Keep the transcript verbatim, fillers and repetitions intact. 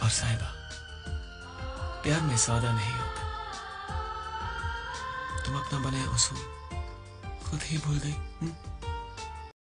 और साहिबा, प्यार में सौदा नहीं होता। तुम अपना बनाया उसूल खुद ही भूल गई।